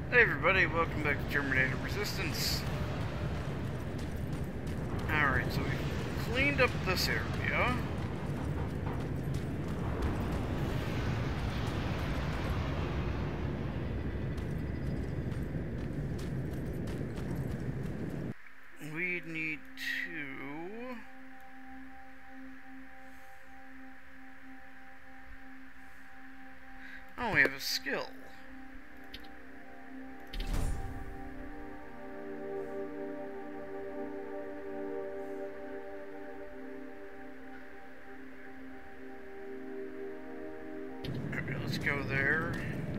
Hey everybody, welcome back to Terminator Resistance. Alright, so we've cleaned up this area. We need to... Oh, we have a skill. Okay, let's go there.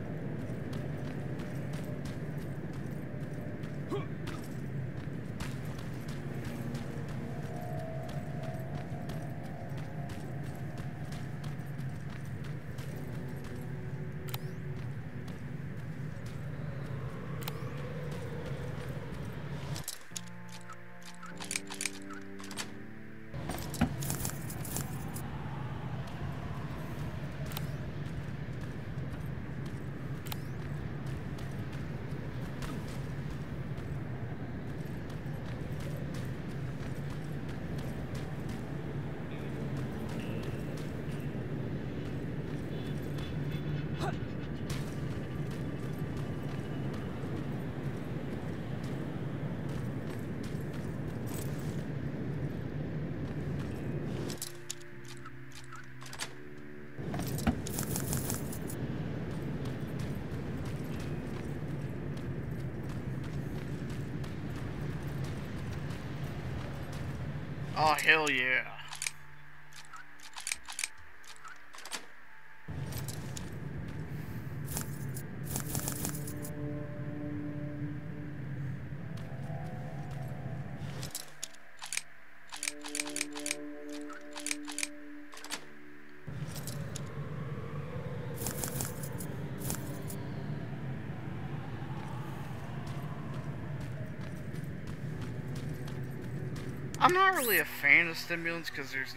Oh, hell yeah. I'm not really a fan of stimulants because there's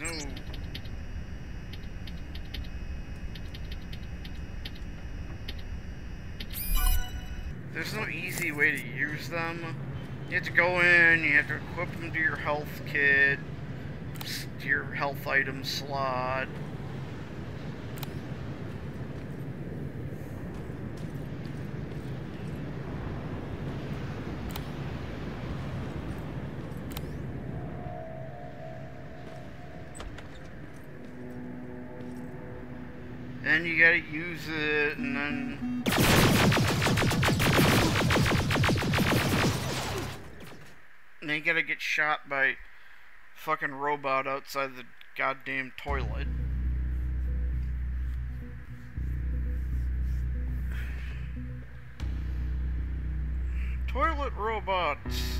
no easy way to use them. You have to go in, you have to equip them to your health kit, to your health item slot. Then you gotta use it, and then... And then you gotta get shot by fucking robot outside the goddamn toilet. Toilet robots.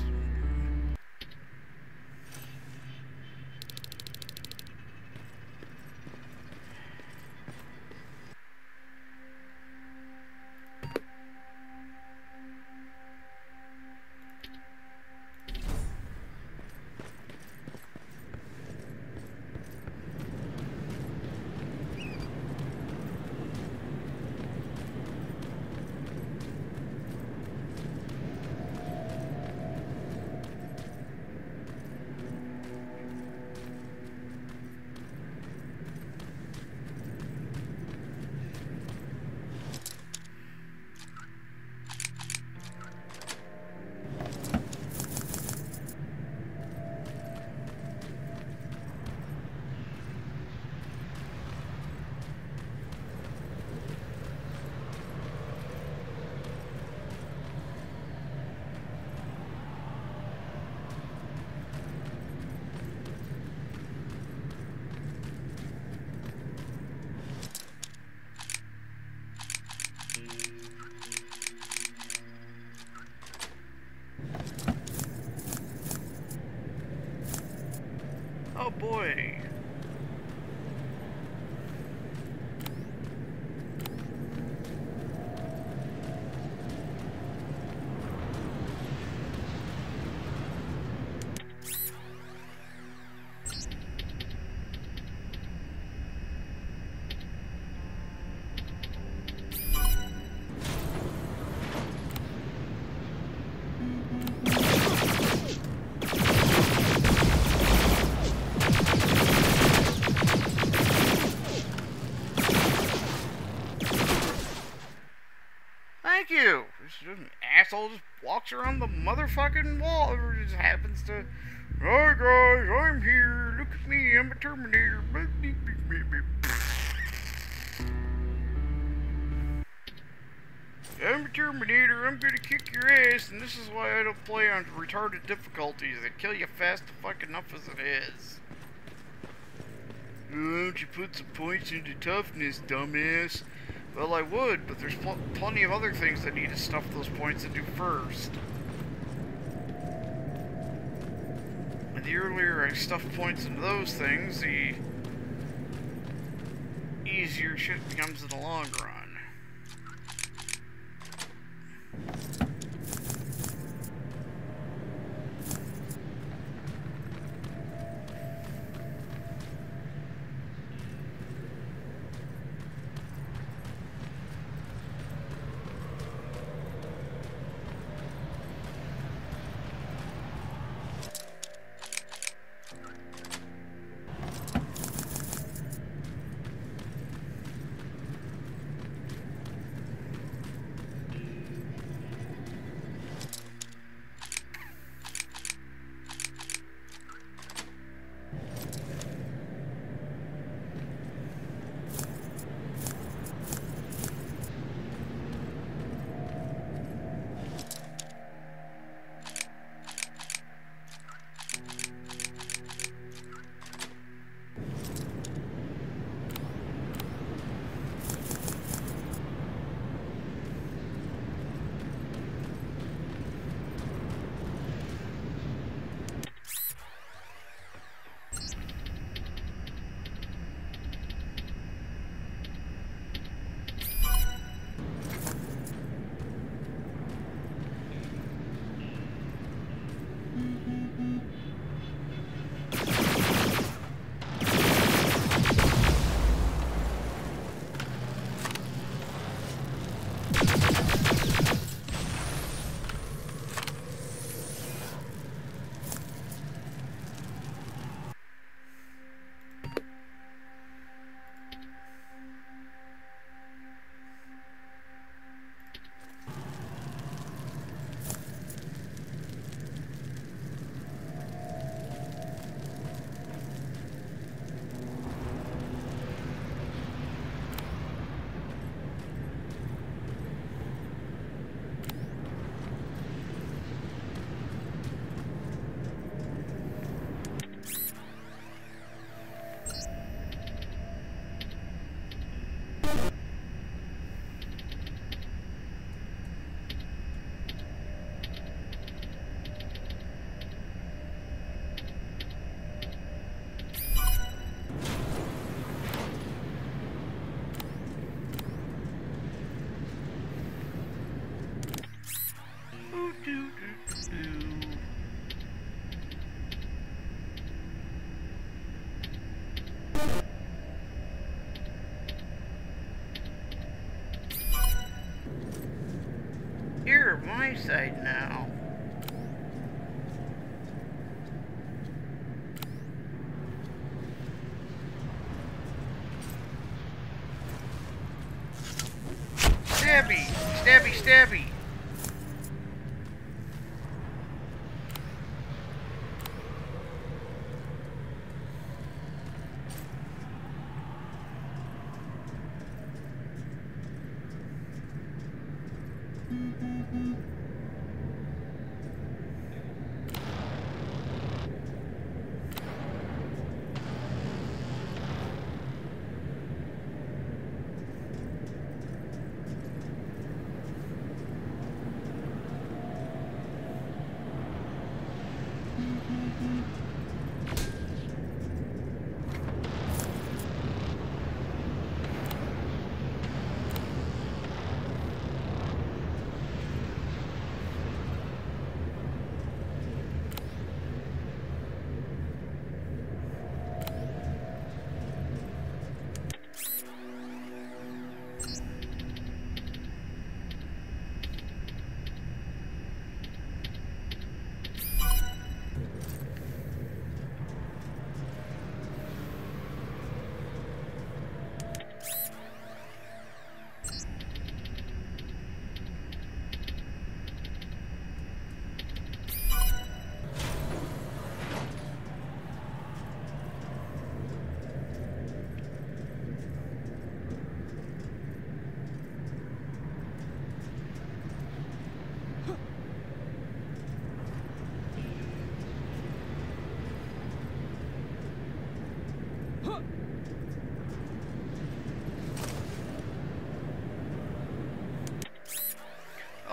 thank you. This asshole just walks around the motherfucking wall. Or just happens to. Hi guys, I'm here. Look at me, I'm a Terminator. I'm a Terminator, I'm gonna kick your ass, and this is why I don't play on retarded difficulties. They kill you fast fucking enough as it is. Why don't you put some points into toughness, dumbass? Well, I would, but there's plenty of other things that need to stuff those points into first. And the earlier I stuff points into those things, the easier shit becomes in the long run. You're at my side now. Stabby! Stabby, stabby!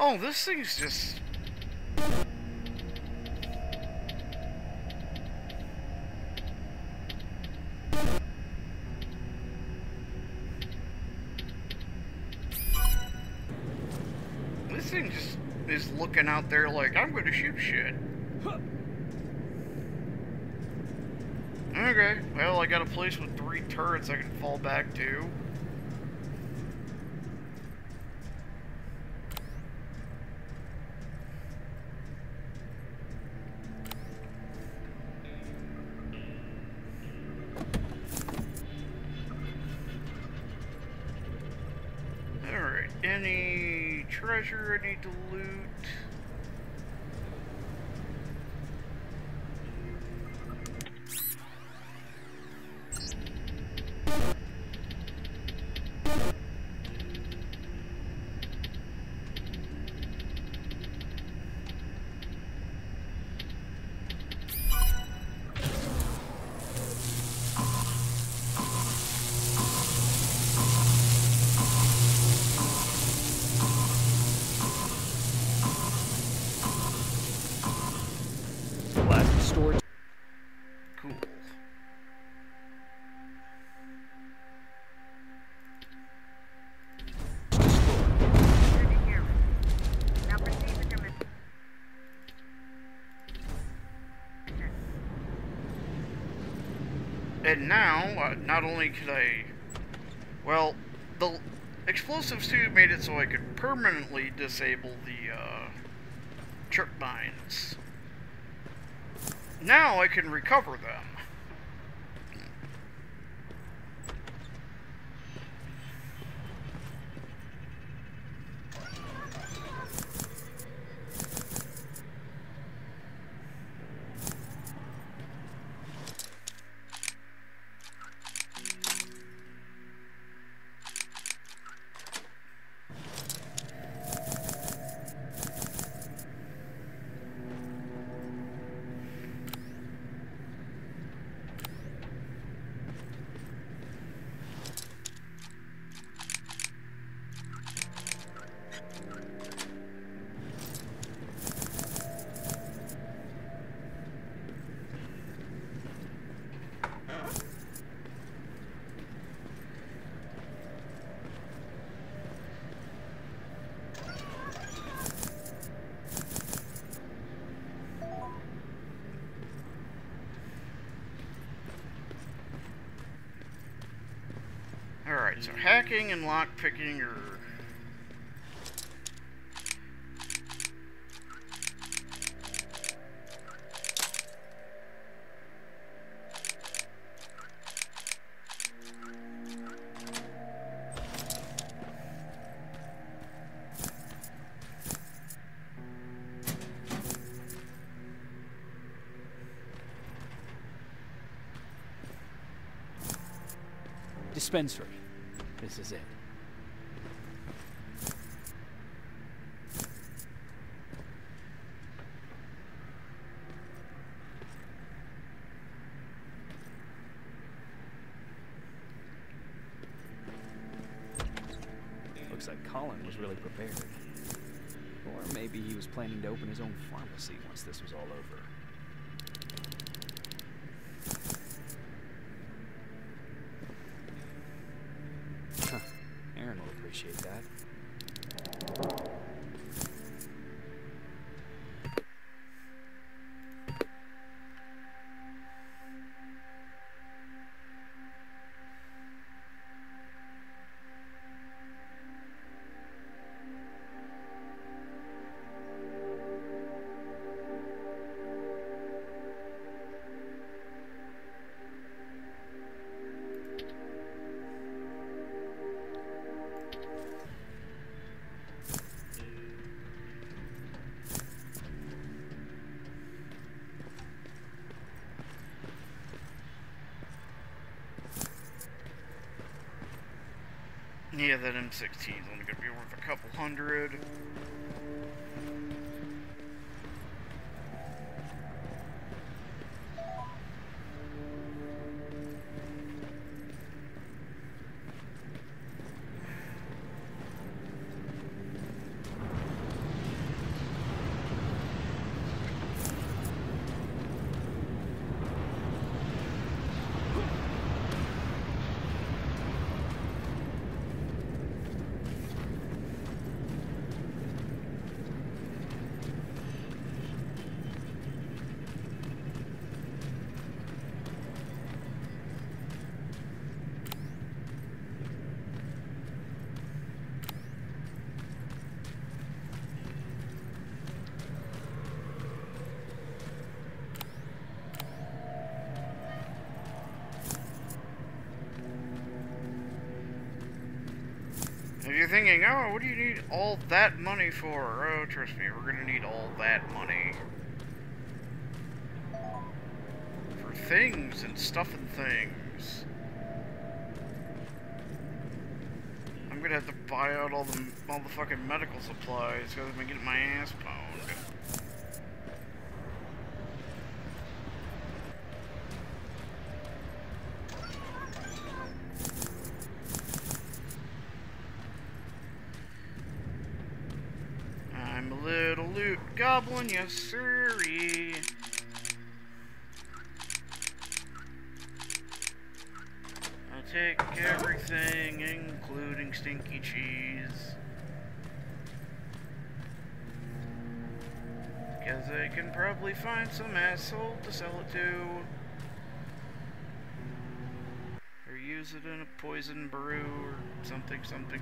Oh, this thing's just... This thing just is looking out there like, I'm gonna shoot shit. Okay, well, I got a place with 3 turrets I can fall back to. Alright, any treasure I need to loot? Storage. Cool. And now, not only could I... Well, the explosives too made it so I could permanently disable the, trip mines. Now I can recover them. Alright, so hacking and lockpicking are... Dispensary. This is it. Looks like Colin was really prepared. Or maybe he was planning to open his own pharmacy once this was all over. Aaron will appreciate that. Yeah, that M16 is only going to be worth a couple hundred. thinking, oh, what do you need all that money for? Oh, trust me, we're gonna need all that money. For things and stuff and things. I'm gonna have to buy out all the fucking medical supplies because I've been getting my ass pwned. I'm a little loot goblin, yes sirree. I'll take everything, including stinky cheese. Because I can probably find some asshole to sell it to. Or use it in a poison brew or something.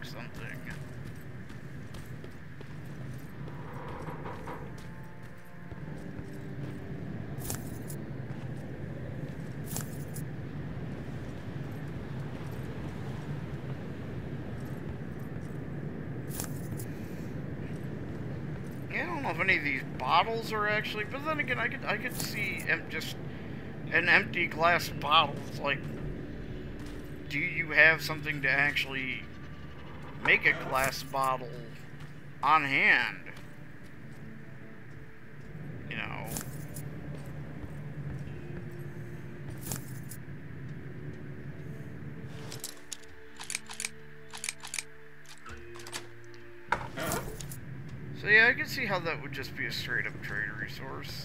Yeah, I don't know if any of these bottles are actually, but then again, I could see just an empty glass bottle. It's like, do you have something to actually make a glass bottle on hand? You know. So yeah, I can see how that would just be a straight up trade resource.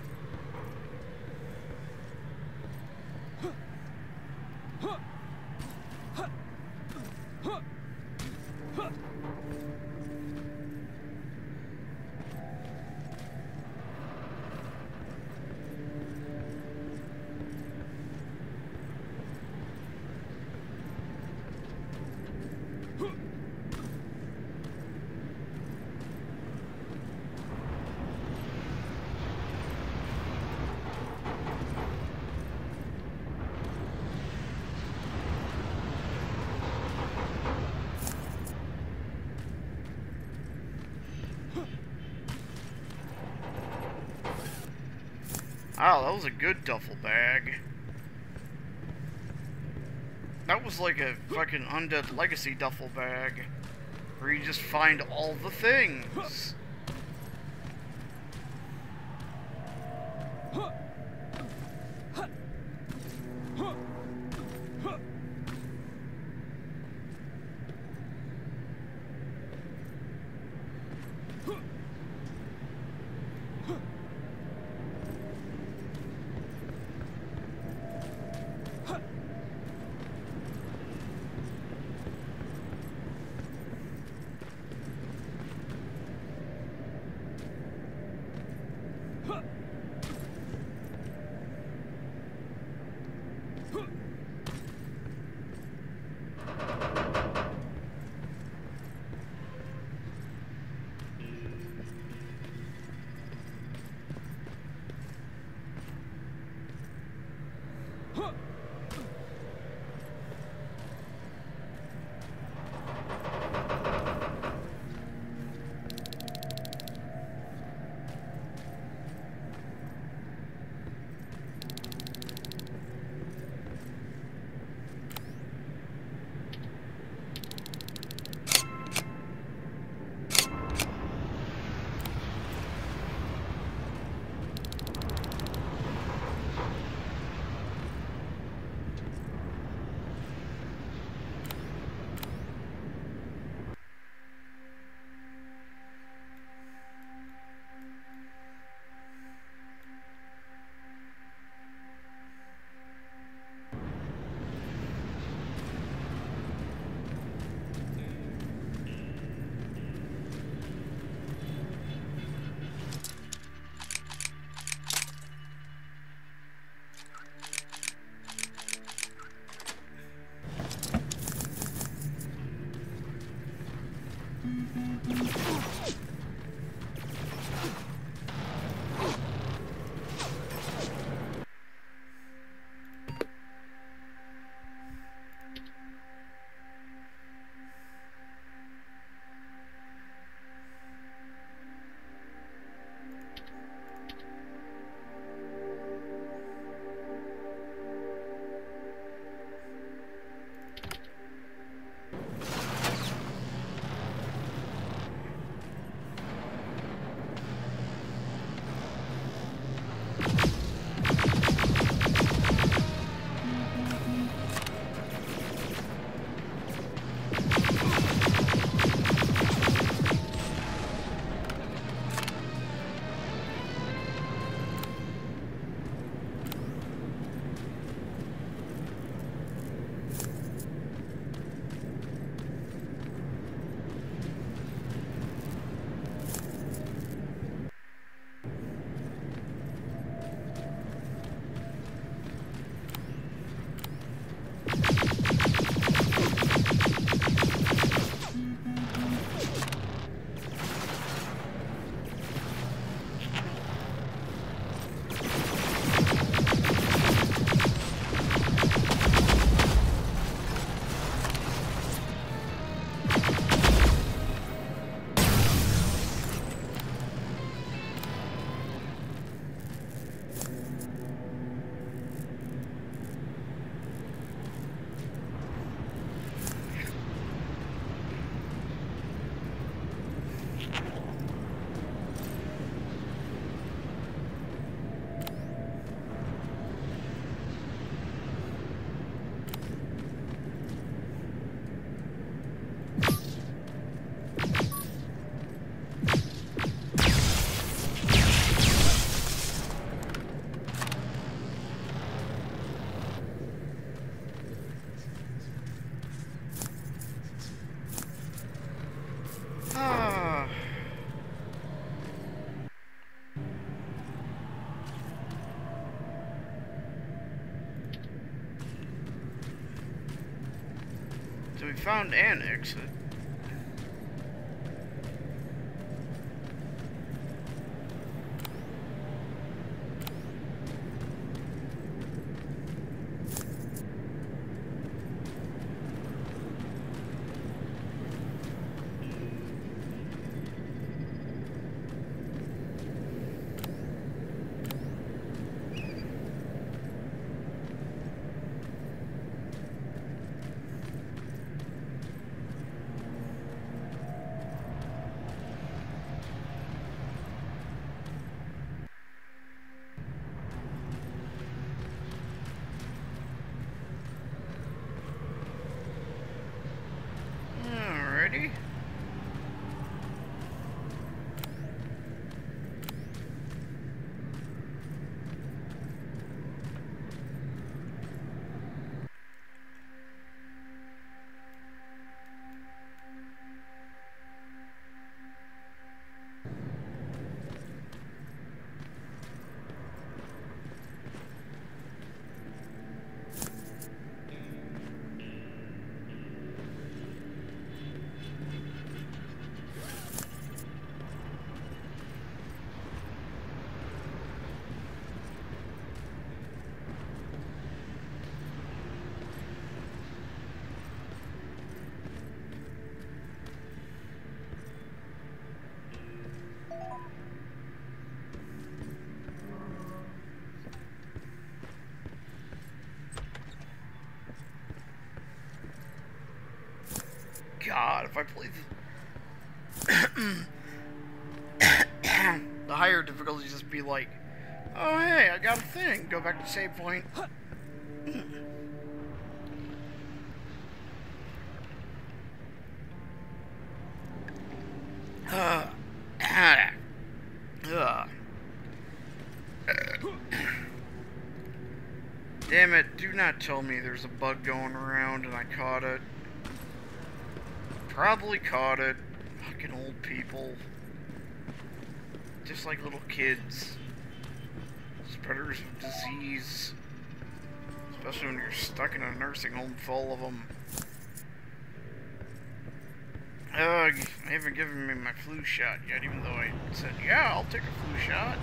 Oh, that was a good duffel bag. That was like a fucking Undead Legacy duffel bag. Where you just find all the things. we found an exit. Alrighty. God, if I play the higher difficulties, just be like, oh hey, I got a thing. Go back to save point. Damn it, do not tell me there's a bug going around and I caught it. Probably caught it. Fucking old people. Just like little kids. Spreaders of disease. Especially when you're stuck in a nursing home full of them. They haven't given me my flu shot yet, even though I said, yeah, I'll take a flu shot.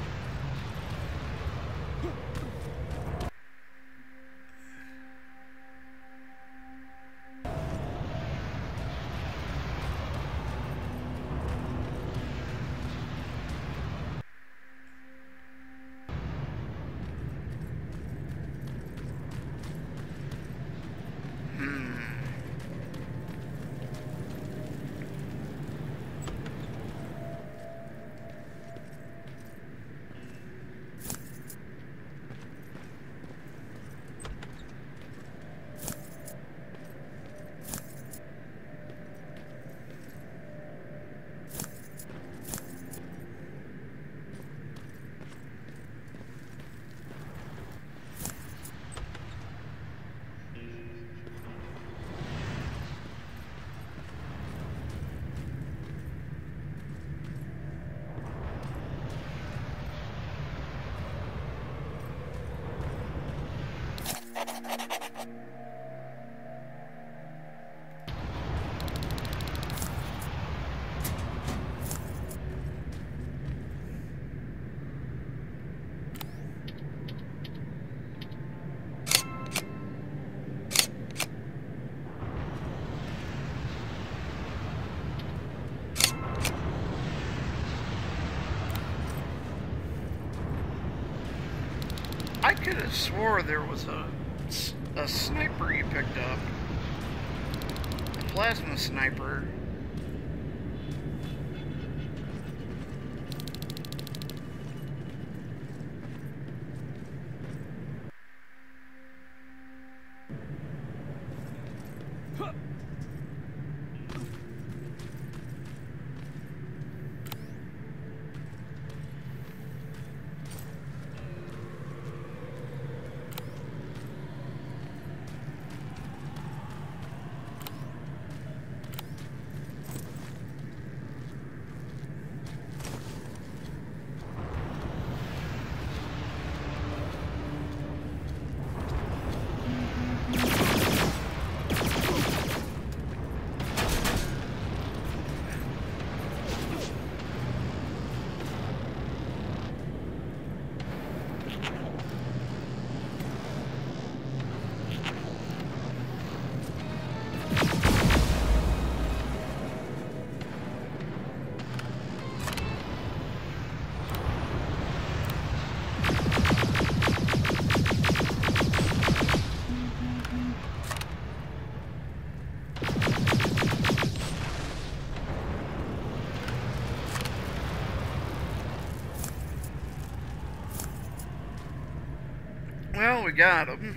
I could have swore there was a sniper you picked up. A plasma sniper. Well, we got him.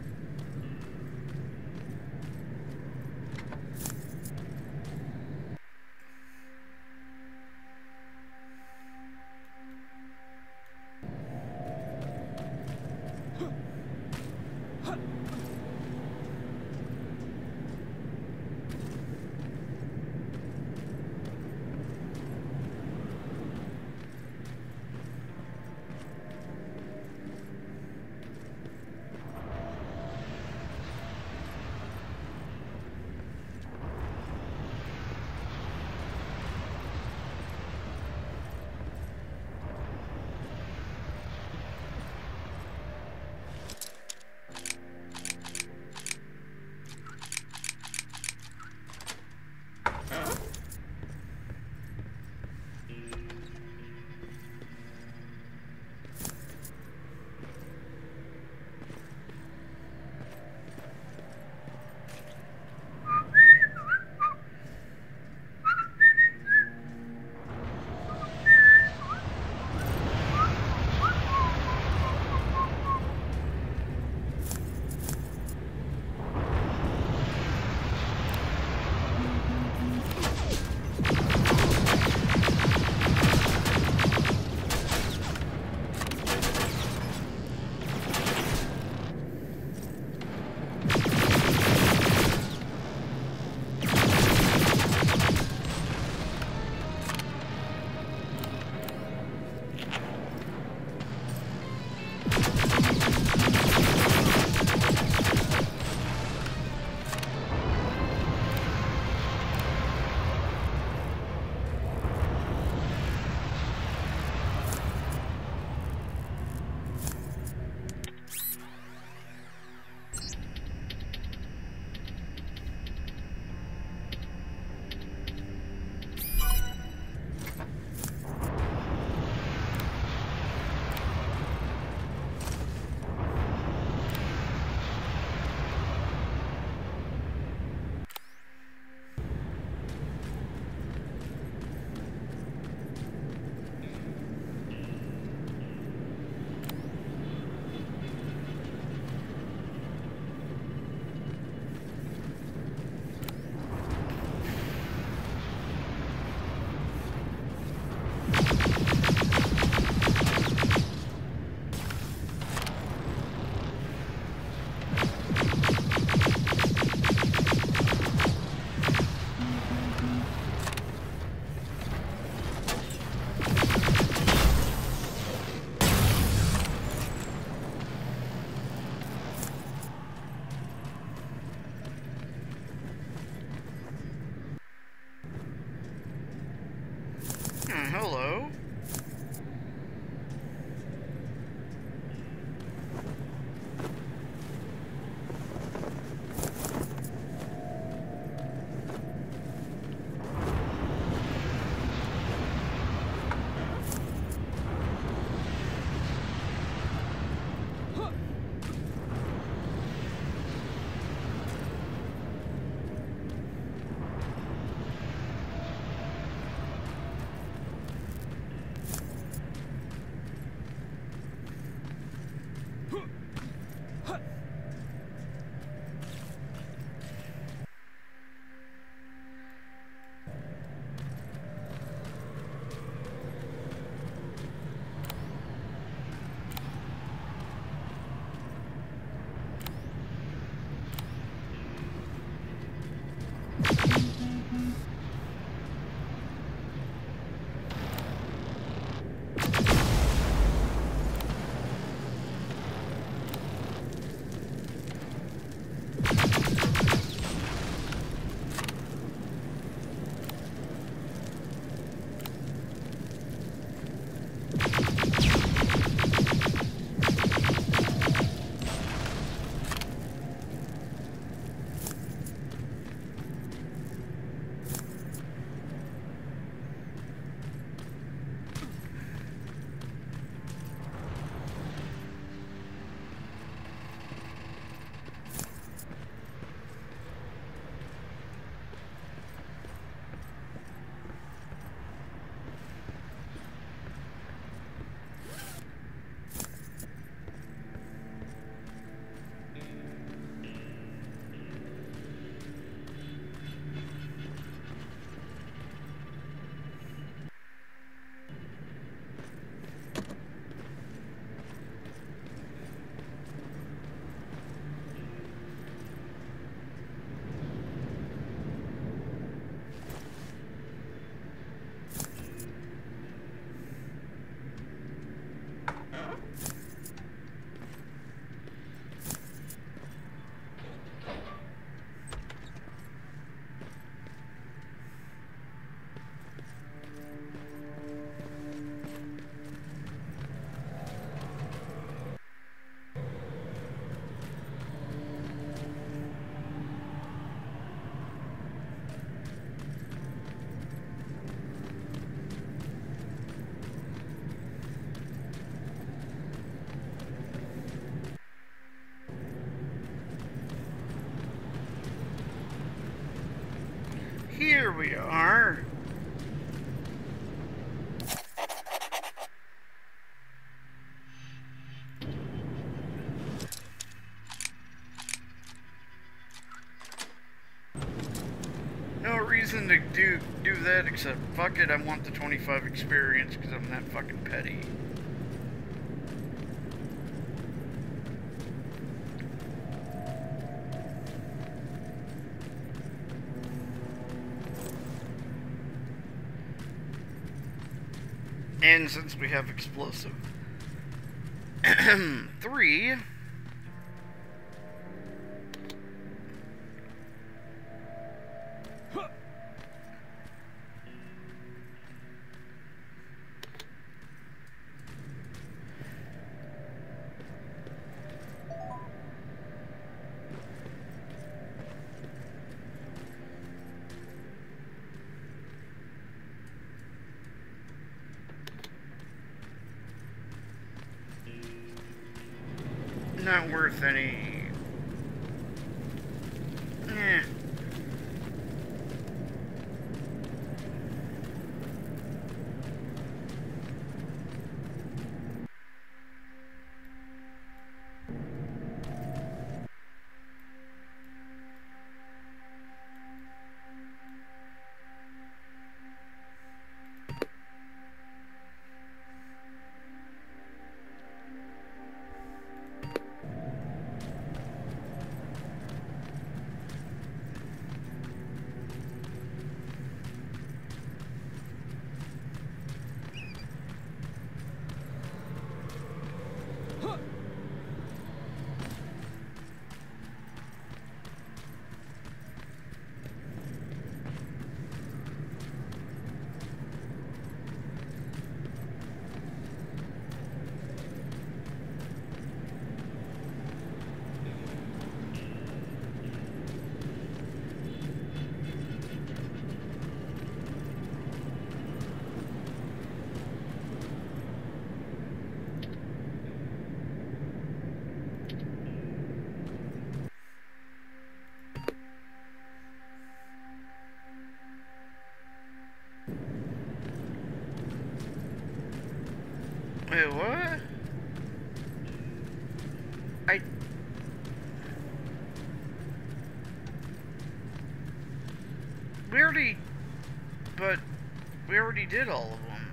Hello. There we are. No reason to do that except fuck it, I want the 25 experience because I'm that fucking petty. And since we have explosive 3, not worth any. Eh. Wait, what? We already did all of them.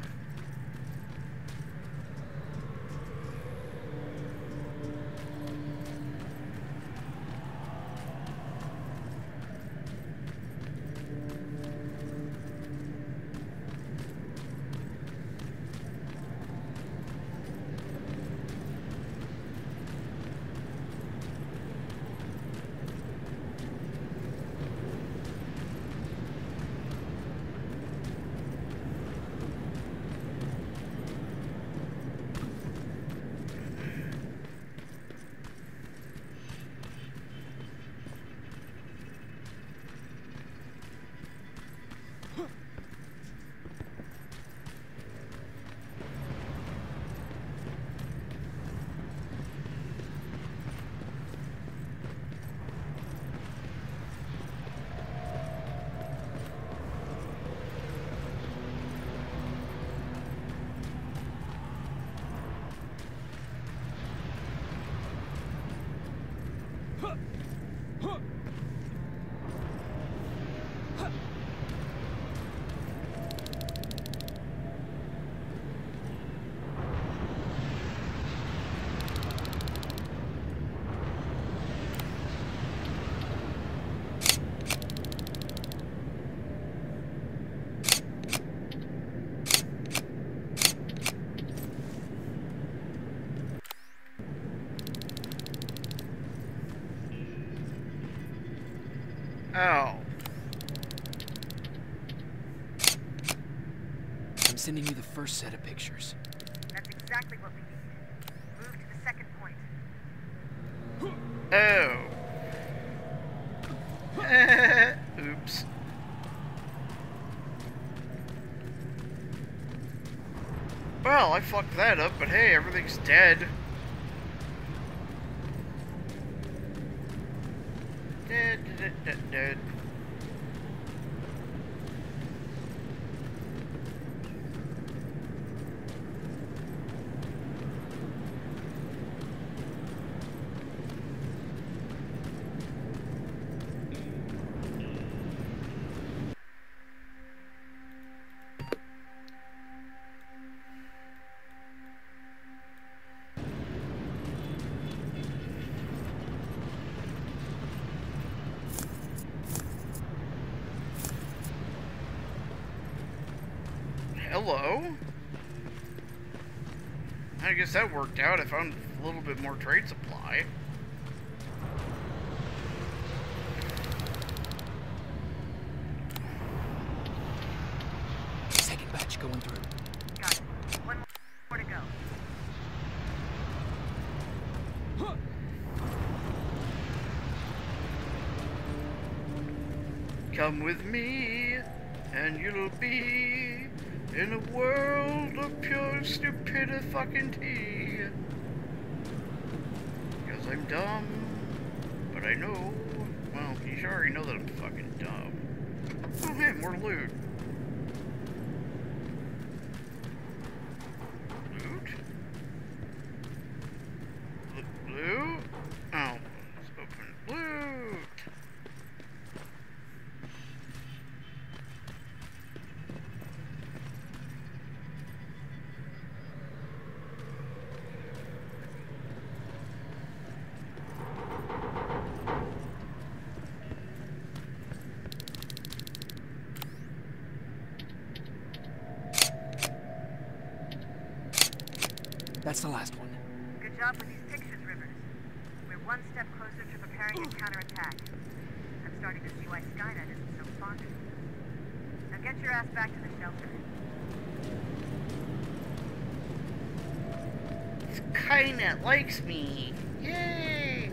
Oh. I'm sending you the first set of pictures. That's exactly what we need. Move to the second point. Oh. Oops. Well, I fucked that up, but hey, everything's dead. Dead. hello. I guess that worked out. I found a little bit more trade supply. Second batch going through. Got it. One more to go. Come with me, and you'll be in a world of pure stupid fucking tea. Because I'm dumb, but I know. Well, you should already know that I'm fucking dumb. Oh, hey, more loot. Loot? Loot? Oh, let's open loot. That's the last one. Good job with these pictures, Rivers. We're one step closer to preparing a counterattack. I'm starting to see why Skynet isn't so fond of you. Now get your ass back to the shelter. Skynet likes me. Yay!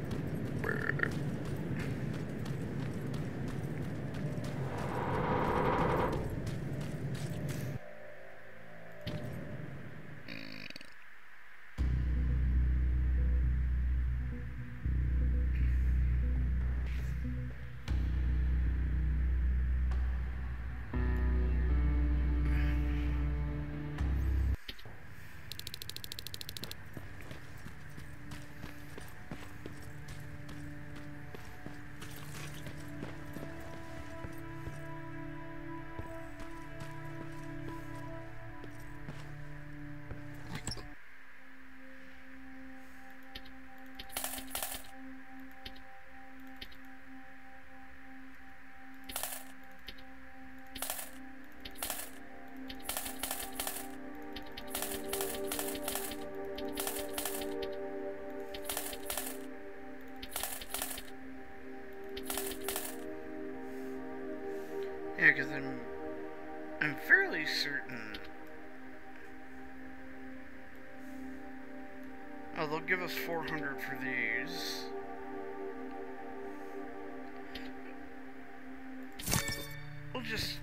Yeah, because I'm fairly certain. Oh, they'll give us 400 for these. We'll just.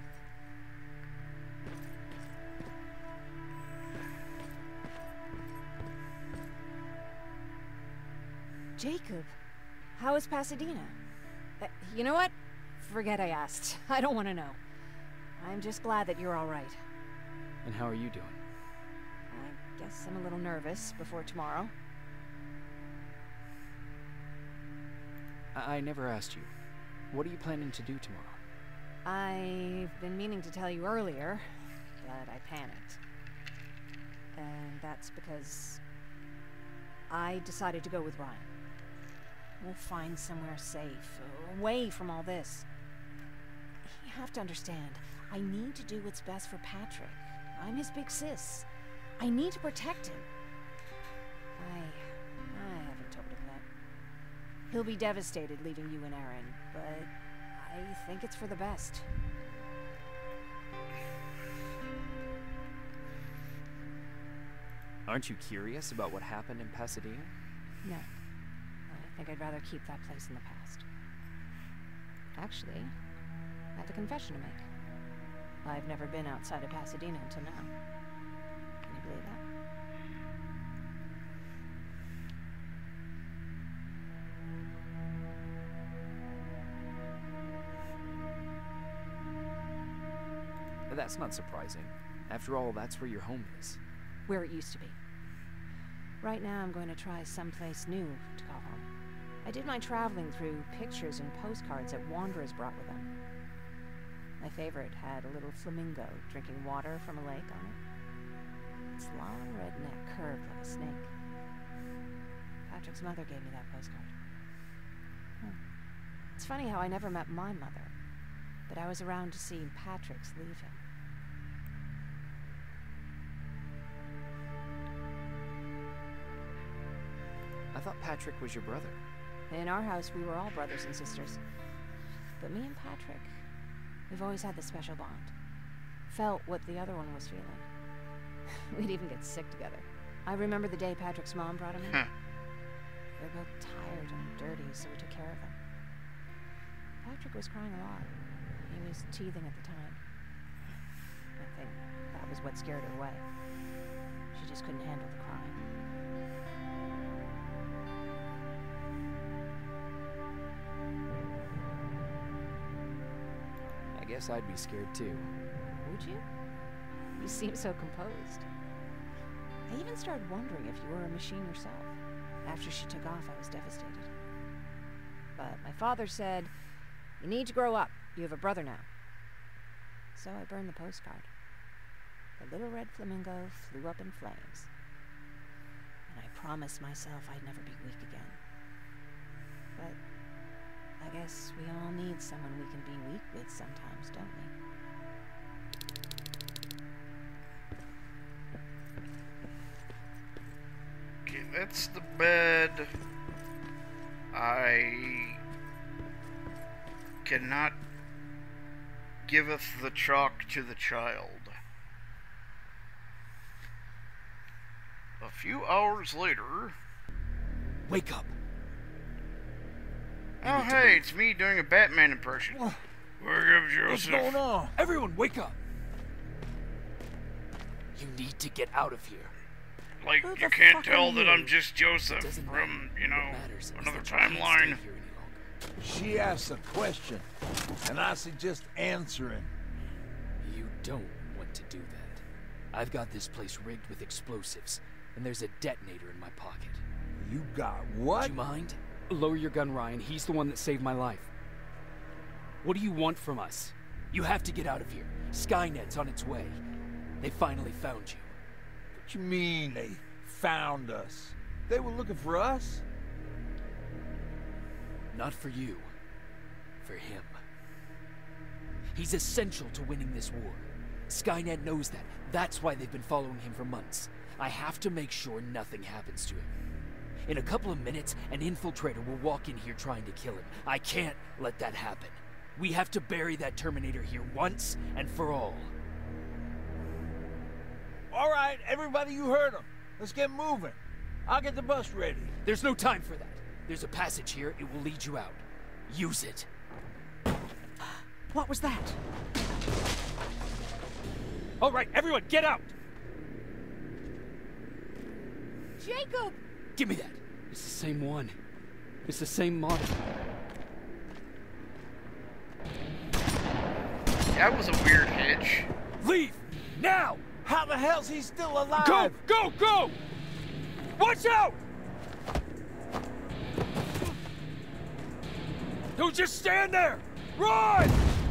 Jacob, how is Pasadena? You know what? Forget I asked. I don't want to know. I'm just glad that you're all right. And how are you doing? I guess I'm a little nervous before tomorrow. I never asked you. What are you planning to do tomorrow? I've been meaning to tell you earlier, but I panicked. And that's because I decided to go with Ryan. We'll find somewhere safe, away from all this. You have to understand, I need to do what's best for Patrick. I'm his big sis. I need to protect him. I haven't told him that. He'll be devastated leaving you and Aaron, but I think it's for the best. Aren't you curious about what happened in Pasadena? No. I think I'd rather keep that place in the past. Actually, I have a confession to make. I've never been outside of Pasadena until now. Can you believe that? That's not surprising. After all, that's where your home is. Where it used to be. Right now, I'm going to try someplace new to call home. I did my traveling through pictures and postcards that wanderers brought with them. My favorite had a little flamingo drinking water from a lake on it. Its long red neck curved like a snake. Patrick's mother gave me that postcard. It's funny how I never met my mother, but I was around to see Patrick's leave him. thought Patrick was your brother. In our house, we were all brothers and sisters. But me and Patrick, we've always had this special bond. Felt what the other one was feeling. We'd even get sick together. I remember the day Patrick's mom brought him in. They were both tired and dirty, so we took care of him. Patrick was crying a lot. He was teething at the time. I think that was what scared her away. She just couldn't handle the crying. I guess I'd be scared too. Would you? You seem so composed. I even started wondering if you were a machine yourself. After she took off, I was devastated. But my father said, "You need to grow up. You have a brother now." So I burned the postcard. The little red flamingo flew up in flames. And I promised myself I'd never be weak again. But I guess we all need someone we can be weak with sometimes, don't we? Okay, that's the bed. I cannot giveth the chalk to the child. A few hours later... Wake up! Oh, hey, it's me doing a Batman impression. Whoa. Wake up, Joseph. What's going on? Everyone, wake up! You need to get out of here. Like, Who you the can't fuck tell are that you? I'm just Joseph Doesn't from, you know, What matters is another that you can't stay timeline. here any longer. She asks a question, and I suggest answering. You don't want to do that. I've got this place rigged with explosives, and there's a detonator in my pocket. You got what? Do you mind? Lower your gun, Ryan. He's the one that saved my life. What do you want from us? You have to get out of here. Skynet's on its way. They finally found you. What you mean they found us? They were looking for us? Not for you. For him. He's essential to winning this war. Skynet knows that. That's why they've been following him for months. I have to make sure nothing happens to him. In a couple of minutes, an infiltrator will walk in here trying to kill him. I can't let that happen. We have to bury that Terminator here once and for all. All right, everybody, you heard him. Let's get moving. I'll get the bus ready. There's no time for that. There's a passage here. It will lead you out. Use it. What was that? All right, everyone, get out! Jacob! Give me that. It's the same one. It's the same model. That was a weird hitch. Leave! Now! How the hell's he still alive? Go! Go! Go! Watch out! Don't just stand there! Run!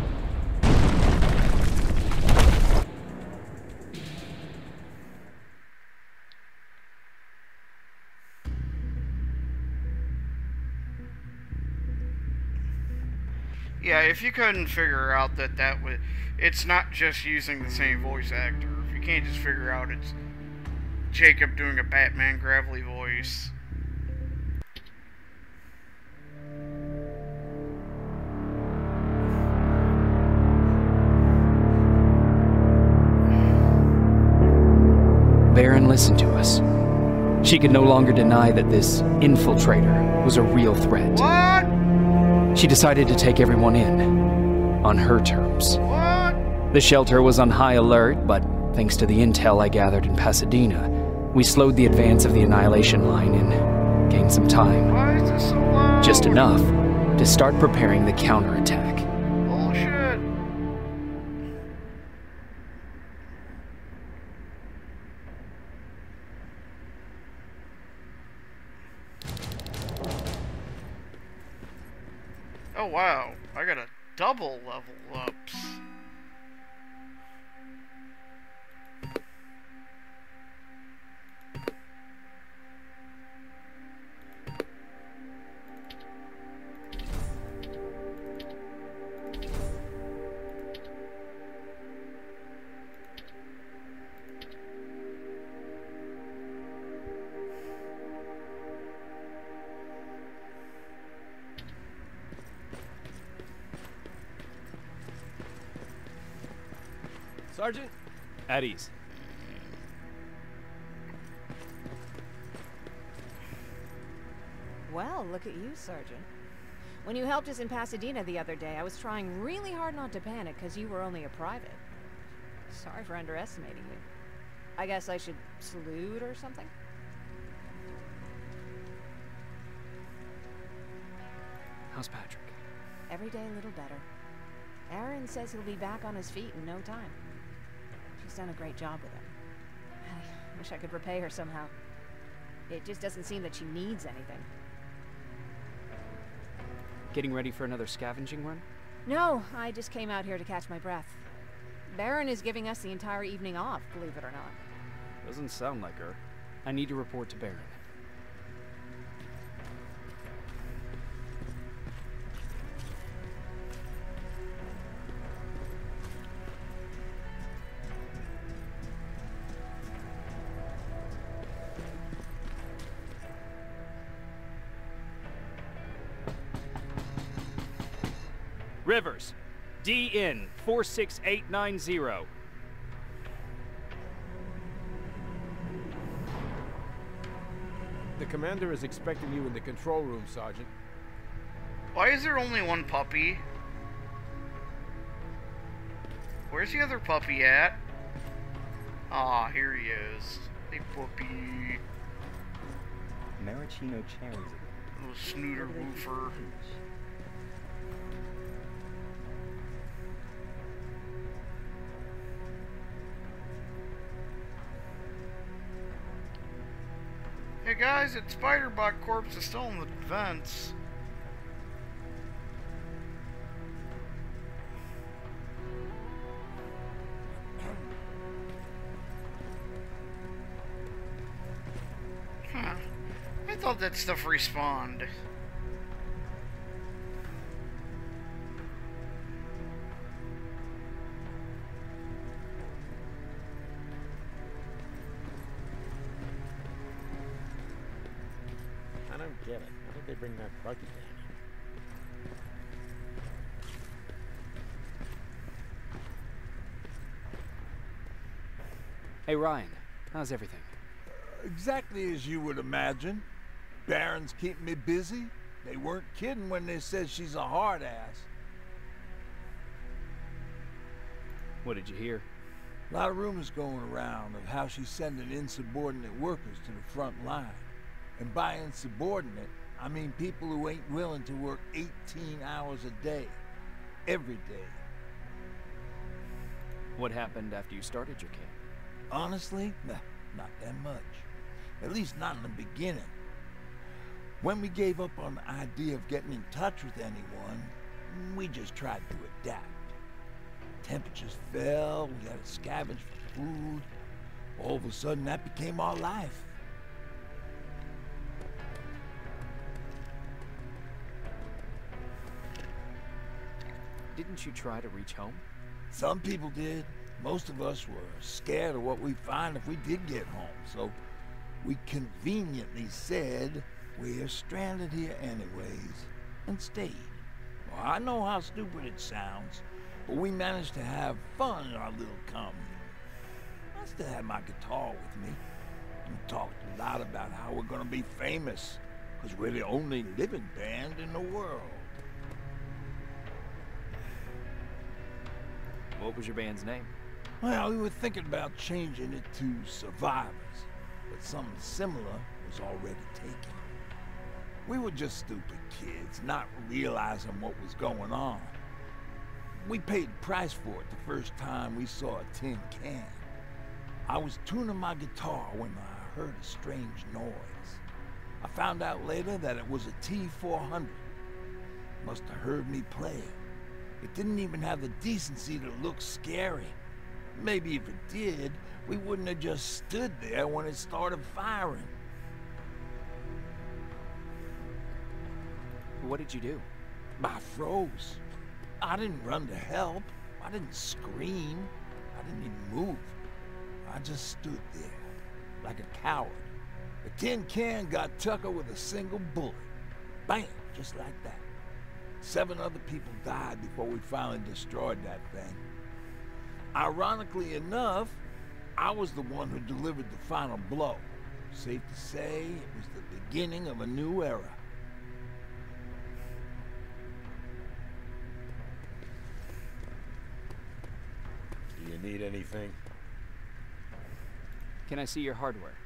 Yeah, if you couldn't figure out that was... It's not just using the same voice actor. If you can't just figure out it's Jacob doing a Batman gravelly voice. Baron listened to us. She could no longer deny that this infiltrator was a real threat. What? She decided to take everyone in, on her terms. What? The shelter was on high alert, but thanks to the intel I gathered in Pasadena, we slowed the advance of the Annihilation Line and gained some time. Why is this so loud? Just enough to start preparing the counterattack. Bullshit. Oh wow, I got a double level ups. Sergeant? At ease. Well, look at you, Sergeant. When you helped us in Pasadena the other day, I was trying really hard not to panic because you were only a private. Sorry for underestimating you. I guess I should salute or something? How's Patrick? Every day a little better. Aaron says he'll be back on his feet in no time. She's done a great job with him. I wish I could repay her somehow. It just doesn't seem that she needs anything. Getting ready for another scavenging run? No, I just came out here to catch my breath. Baron is giving us the entire evening off, believe it or not. Doesn't sound like her. I need to report to Baron. Rivers, DN 46890. The commander is expecting you in the control room, Sergeant. Why is there only one puppy? Where's the other puppy at? Ah, here he is. Hey, puppy. Maraschino cherries. Little snooter woofer. Hey guys, that Spider-Bot corpse is still in the vents. Huh. I thought that stuff respawned. I don't get it. Why did they bring that buggy down? Hey Ryan, how's everything? Exactly as you would imagine. Baron's keeping me busy. They weren't kidding when they said she's a hard ass. What did you hear? A lot of rumors going around of how she's sending insubordinate workers to the front line. And by insubordinate, I mean people who ain't willing to work 18 hours a day. Every day. What happened after you started your camp? Honestly, nah, not that much. At least not in the beginning. When we gave up on the idea of getting in touch with anyone, we just tried to adapt. Temperatures fell, we had to scavenge for food. All of a sudden, that became our life. Didn't you try to reach home? Some people did. Most of us were scared of what we'd find if we did get home, so we conveniently said, we're stranded here anyways, and stayed. Well, I know how stupid it sounds, but we managed to have fun in our little commune. I still had my guitar with me. We talked a lot about how we're gonna be famous, because we're the only living band in the world. What was your band's name? Well, we were thinking about changing it to Survivors, but something similar was already taken. We were just stupid kids, not realizing what was going on. We paid the price for it the first time we saw a tin can. I was tuning my guitar when I heard a strange noise. I found out later that it was a T-400. Must have heard me play. It didn't even have the decency to look scary. Maybe if it did, we wouldn't have just stood there when it started firing. What did you do? I froze. I didn't run to help. I didn't scream. I didn't even move. I just stood there, like a coward. The tin can got Tucker with a single bullet. Bam, just like that. 7 other people died before we finally destroyed that thing. Ironically enough, I was the one who delivered the final blow. Safe to say, it was the beginning of a new era. Do you need anything? Can I see your hardware?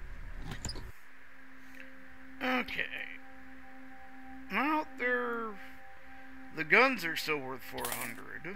Okay. Well, the guns are still worth 400.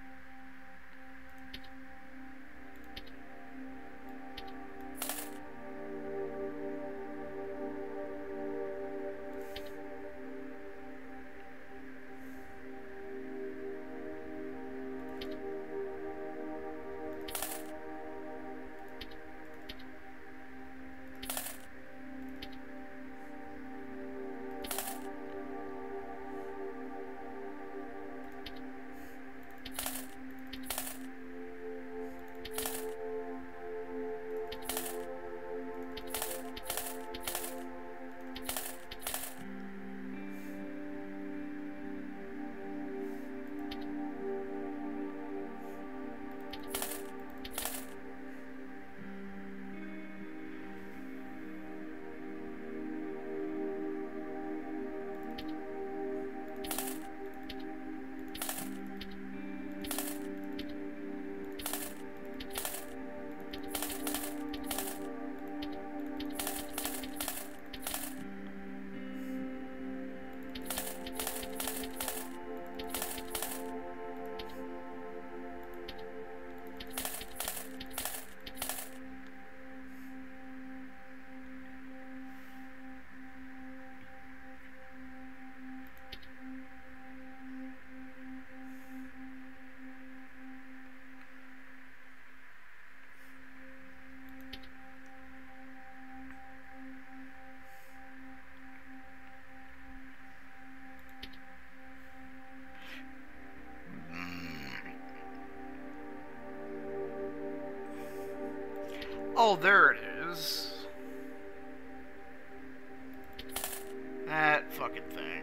Oh, there it is. That fucking thing.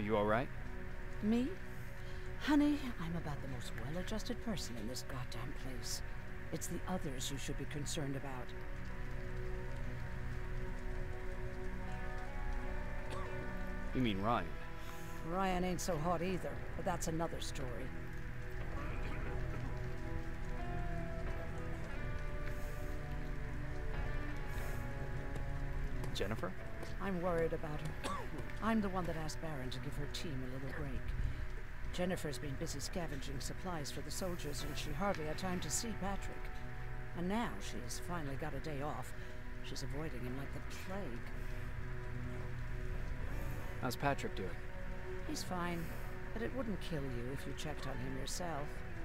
you alright? Me? Honey, I'm about the most well-adjusted person in this goddamn place. It's the others you should be concerned about. You mean Ryan? Ryan ain't so hot either, but that's another story. Jennifer? I'm worried about her. I'm the one that asked Baron to give her team a little break. Jennifer's been busy scavenging supplies for the soldiers, and she hardly had time to see Patrick. And now she's finally got a day off. She's avoiding him like the plague. How's Patrick doing? He's fine, but it wouldn't kill you if you checked on him yourself.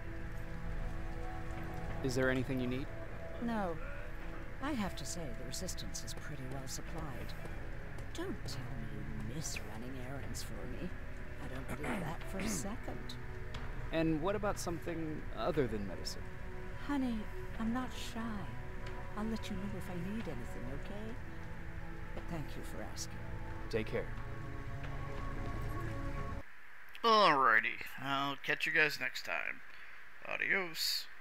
Is there anything you need? No. I have to say, the Resistance is pretty well supplied. Don't tell me you miss running errands for me. I don't believe that for a second. And what about something other than medicine? Honey, I'm not shy. I'll let you know if I need anything, okay? But thank you for asking. Take care. Alrighty, I'll catch you guys next time. Adios.